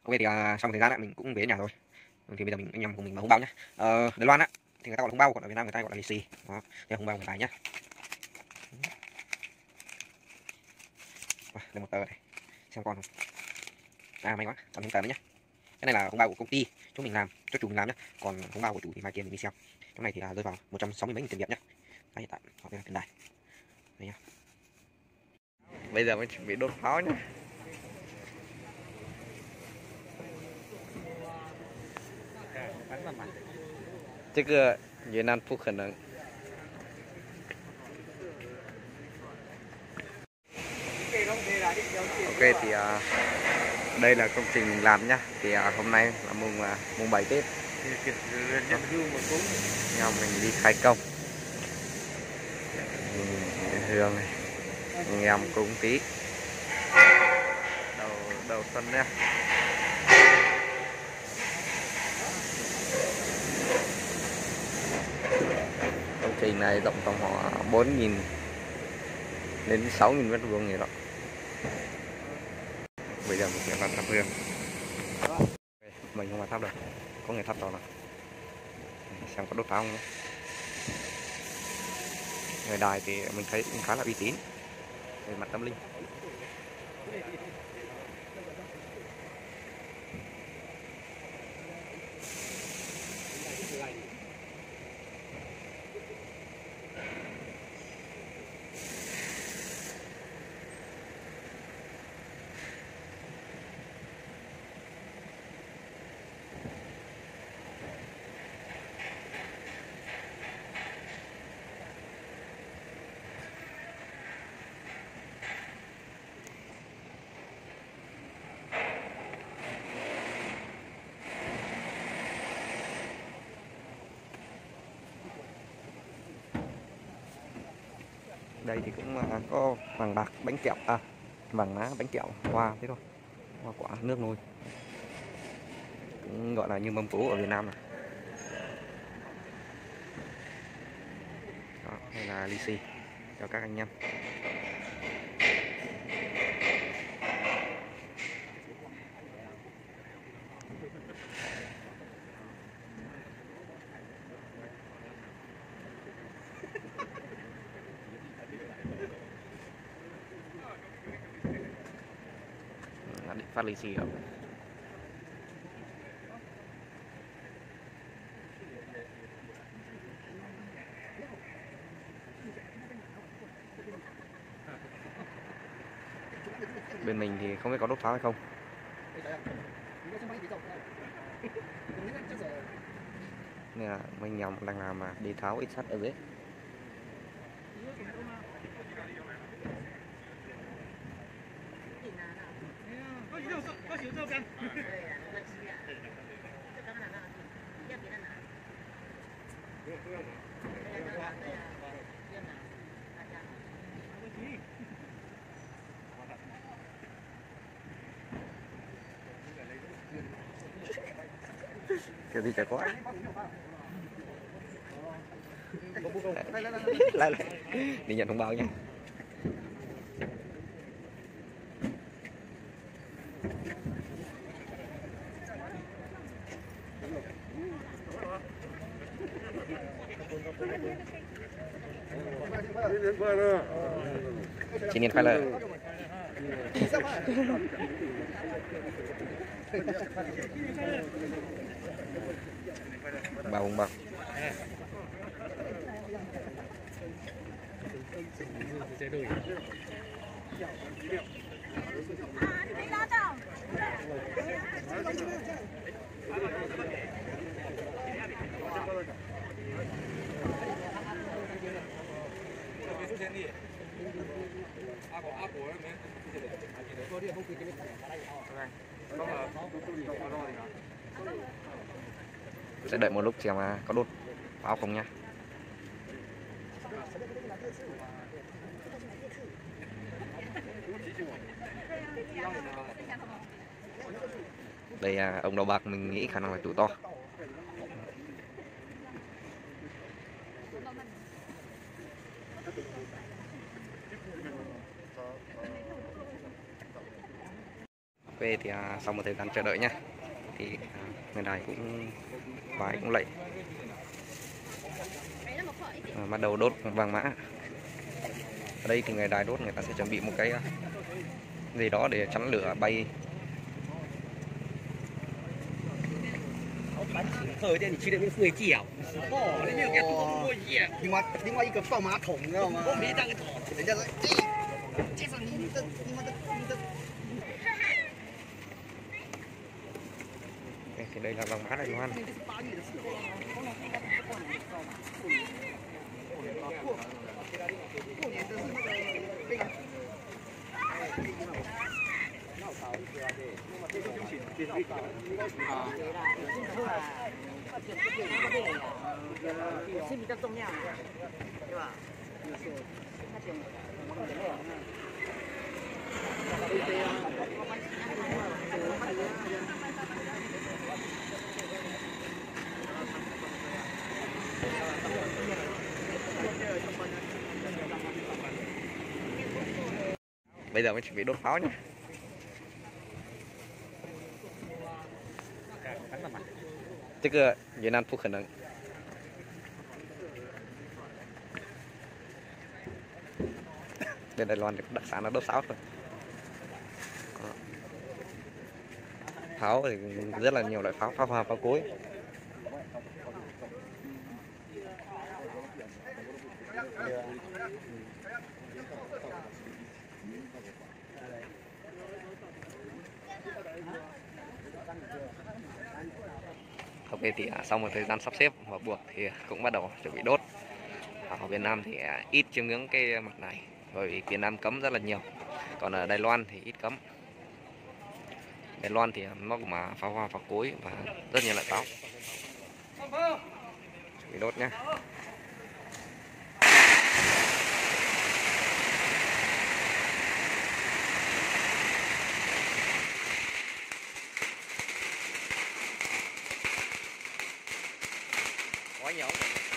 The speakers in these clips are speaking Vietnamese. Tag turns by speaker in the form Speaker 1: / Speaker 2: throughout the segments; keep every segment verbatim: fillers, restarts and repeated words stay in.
Speaker 1: Ok thì uh, xong thời gian lại mình cũng về nhà rồi. Thì bây giờ mình anh em cùng mình mở红bao nhá. Ờ, Đài Loan á thì người ta gọi là红bao, còn ở Việt Nam người ta gọi là lì xì. Đó, đây là紅bao một cái nhá. Đây một tờ này, xem con không? À may quá, còn thêm tờ nữa nhá. Cái này là紅bao của công ty chúng mình làm cho chủ mình làm nhá, còn紅bao của chủ thì mai kia mình đi xem. Cái này thì uh, rơi vào một trăm sáu mươi mấy nghìn tiền Việt nhá. Đấy, hiện tại họ đây là tiền đài. Đây nhá.
Speaker 2: Bây giờ mới chuẩn bị đốt pháo nhá. Chứ cứ Việt Nam phụ khẩn năng. Ok thì uh, đây là công trình mình làm nhá. Thì uh, hôm nay là mùng uh, mùng bảy Tết. Nhau mình đi khai công. Hương này, anh em cũng tí. Đầu đầu xuân nhá. Công trình này rộng tầm khoảng bốn nghìn đến sáu nghìn mét vuông gì đó. Bây giờ mình sẽ làm thắp hương. Mình không mà thắp được, có người thắp đó nào. Xem có đốt pháo không nhé. Người đài thì mình thấy cũng khá là uy tín về mặt tâm linh. Đây thì cũng có vàng bạc bánh kẹo, à vàng lá bánh kẹo hoa thế thôi, hoa quả nước nôi, cũng gọi là như mâm cỗ ở Việt Nam này. Đó, đây là lì xì cho các anh em. Định phát lì xì không? Bên mình thì không biết có đốt pháo hay không. Nên là mình nhầm đang làm mà đi tháo ít sắt ở dưới. Cái gì chả có. Lại lại đi nhận thông báo nha. Sinh niên khoai lợi. Bao không bao. Sẽ đợi một lúc xem có đốt pháo không nha. Đây à, ông đầu bạc mình nghĩ khả năng là chủ to. về thì à, sau một thời gian chờ đợi nhá, thì à, người đài cũng vái cũng lạy à, bắt đầu đốt vàng mã. Ở đây thì người đài đốt người ta sẽ chuẩn bị một cái gì đó để chắn lửa bay.
Speaker 3: 喝一点，你去那边付一脚。哦，那边给多过一。另外另外一个放马桶，你知道吗？我没当个桶，人家说，哎，介绍你的你们的你的。
Speaker 2: Thì đây là vàng mã Đài Loan. Bây giờ mình chuẩn bị đốt pháo nhé. Chứ cơ Việt Nam phục khẩn năng. Bên Đài Loan đặc sản là đốt pháo thôi. Pháo thì rất là nhiều loại pháo, pháo hoa, pháo cối. Ok thì sau một thời gian sắp xếp và buộc thì cũng bắt đầu chuẩn bị đốt. Ở Việt Nam thì ít chiêm ngưỡng cái mặt này, bởi vì Việt Nam cấm rất là nhiều. Còn ở Đài Loan thì ít cấm. Đài Loan thì nó cũng mà pháo hoa, pháo cối và rất nhiều loại pháo. Chuẩn bị đốt nhé. Quá nhiều.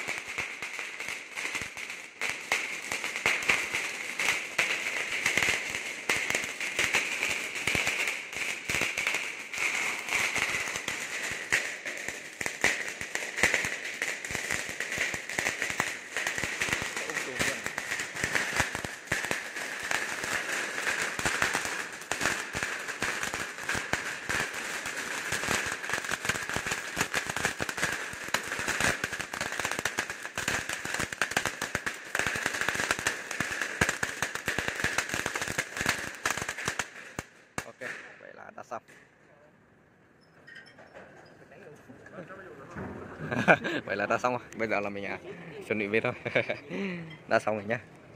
Speaker 2: Đã xong. Vậy là đã xong rồi. Bây giờ là mình à, chuẩn bị về thôi. Đã xong rồi nhá.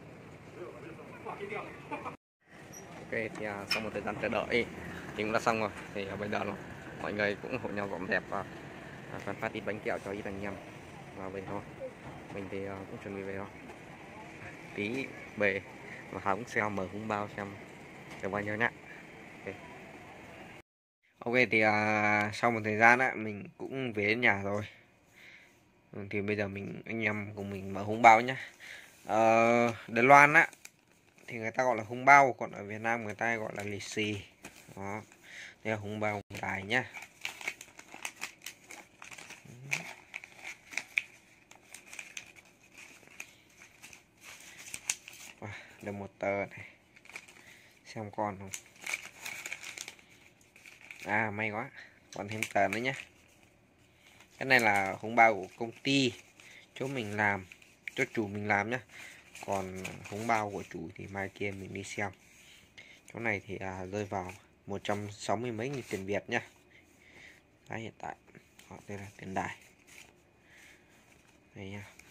Speaker 2: Ok thì à, sau một thời gian chờ đợi thì cũng đã xong rồi. Thì à, bây giờ là mọi người cũng hộ nhau dọn dẹp và à, còn phát ít bánh kẹo cho ít anh em vào về thôi. Mình thì à, cũng chuẩn bị về thôi. Tí về và Hà cũng xem mở húng bao xem được bao nhiêu nhá.
Speaker 1: Ok thì à, sau một thời gian á mình cũng về đến nhà rồi. Ừ, thì bây giờ mình anh em cùng mình mở húng bao nhá. Ờ, Đài Loan á thì người ta gọi là húng bao, còn ở Việt Nam người ta gọi là lì xì. Đó, đây là húng bao Đài nhá. À, được một tờ này, xem còn không. À may quá, còn thêm tờ nữa nhé. Cái này là húng bao của công ty chỗ mình làm, cho chủ mình làm nhá. Còn húng bao của chủ thì mai kia mình đi xem. Chỗ này thì à, rơi vào một trăm sáu mươi mấy nghìn tiền Việt nhá. Đấy, hiện tại đây là tiền Đài đây nha.